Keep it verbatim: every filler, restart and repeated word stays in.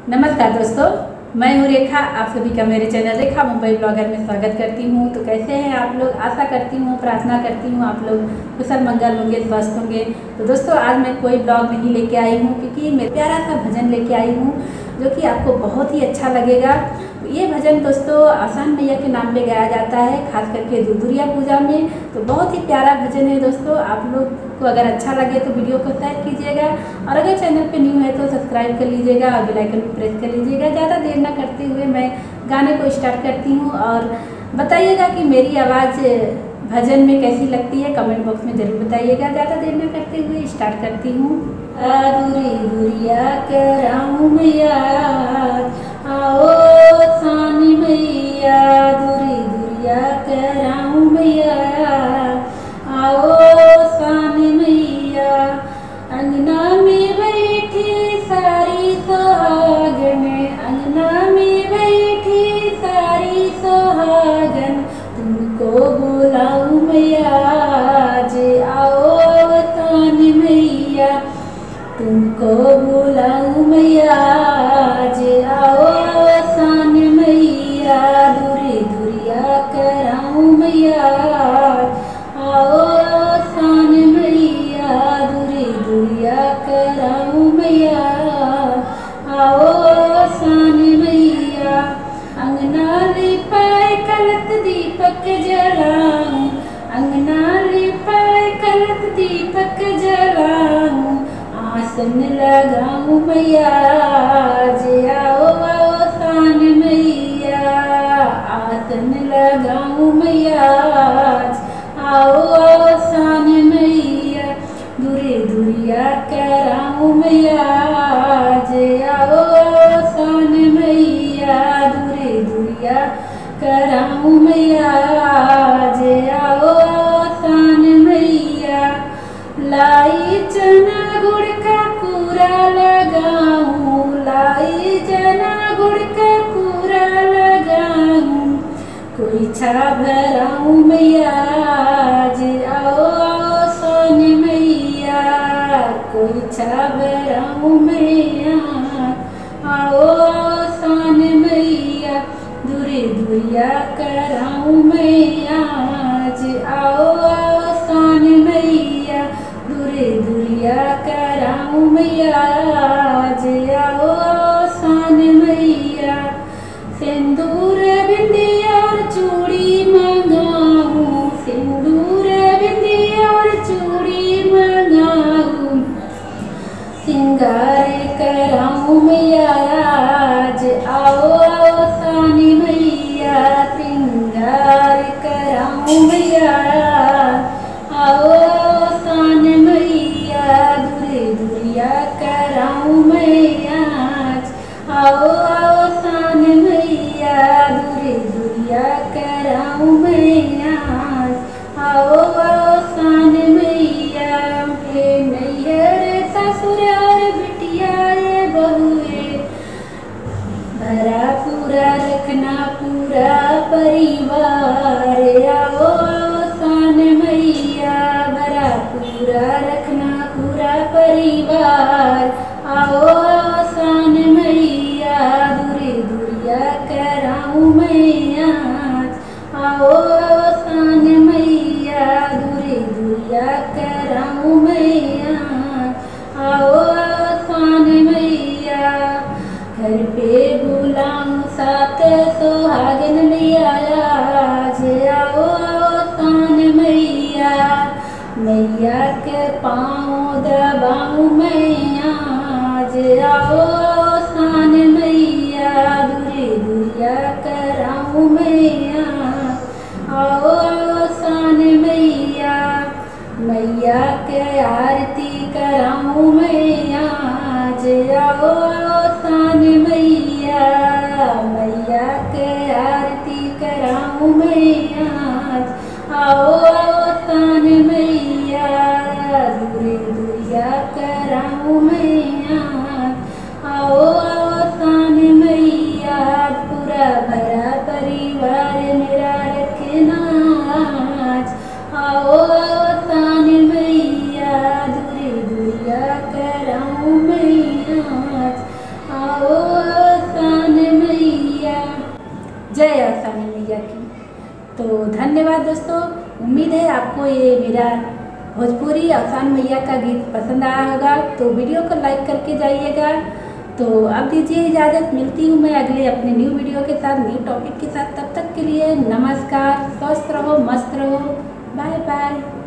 नमस्कार दोस्तों, मैं हूँ रेखा। आप सभी का मेरे चैनल रेखा मुंबई ब्लॉगर में स्वागत करती हूँ। तो कैसे हैं आप लोग? आशा करती हूँ, प्रार्थना करती हूँ आप लोग कुशल मंगल होंगे, स्वस्थ होंगे। तो दोस्तों, आज मैं कोई ब्लॉग नहीं लेके आई हूँ, क्योंकि मैं प्यारा सा भजन लेके आई हूँ जो कि आपको बहुत ही अच्छा लगेगा। ये भजन दोस्तों आसान मैया के नाम पे गाया जाता है, खास करके दुर्दुरिया पूजा में। तो बहुत ही प्यारा भजन है दोस्तों। आप लोग को अगर अच्छा लगे तो वीडियो को शेयर कीजिएगा, और अगर चैनल पे न्यू है तो सब्सक्राइब कर लीजिएगा और बेल आइकन भी प्रेस कर लीजिएगा। ज़्यादा देर ना करते हुए मैं गाने को स्टार्ट करती हूँ, और बताइएगा कि मेरी आवाज़ भजन में कैसी लगती है, कमेंट बॉक्स में ज़रूर बताइएगा। ज़्यादा देर ना करते हुए स्टार्ट करती हूँ। दुरी दुरिया कराऊँ मैया, आओ सानी मैया, दुरी दुरिया कराऊँ मैया, आओ सानी मैया। अंगना में बैठी सारी सुहागन, अंगना में बैठी सारी सुहागन, तुमको बुलाऊँ मैया, जे आओ सानी मैया, तुमको बुलाऊँ मैया, जे आओ सानी मैया, दुरी दुरिया कराऊँ मैया, आओ सानी मैया, दुरी दुरिया कराऊँ मैया, आओ सानी मैया। अंगना लिपाए कलत दीपक जलाऊं, अंगना लिपाए कलत दीपक जलाऊं, आसन लगाऊं मैया, जे आओ आओ सानी मैया, आसन लगाऊं मैया, आओ आओ सानी मैया, दुरी दुरिया कराऊँ मैया, जे आओ आओ सानी मैया, दुरी दुरिया कराऊँ मैया, जे आओ आओ सानी मैया। लाई चना गुड़ का पूरा लगाऊं, लाई चना गुड़ का पूरा लगाऊं, कोई छा भराऊं मैया, जे आओ आओ सानी मैया, कोई छा भराऊं मैया, आओ आओ सानी मैया, दुरी दुरिया कराऊं मैया, जे आओ आओ सानी मैया, दुरी दुरिया कराऊं मैया, जे आओ आओ सानी मैया। सिंदूर बिंदिया और चूड़ी मंगाऊं, सिंदूर बिंदिया और चूड़ी मंगाऊं, सिंगार कराऊं मैया, जे आओ आओ सानी मैया, सिंगार कराऊं मैया, आओ आओ सानी मैया, दुरी दुरिया कराऊं मैया, आओ आओ सानी मैया, दुरी दुरिया कराऊं मैया, आओ आओ सानी मैया। हे नैहर ससुर और बिटिया ये बहुए, भरा पूरा रखना पूरा परिवार, आओ आओ सानी मैया, भरा पूरा रखना पूरा परिवार, आओ आओ मैया की। तो धन्यवाद दोस्तों, उम्मीद है आपको ये मेरा भोजपुरी आसान मैया का गीत पसंद आया होगा। तो वीडियो को लाइक करके जाइएगा। तो अब दीजिए इजाज़त, मिलती हूँ मैं अगले अपने न्यू वीडियो के साथ, न्यू टॉपिक के साथ। तब तक के लिए नमस्कार, स्वस्थ रहो, मस्त रहो, बाय बाय।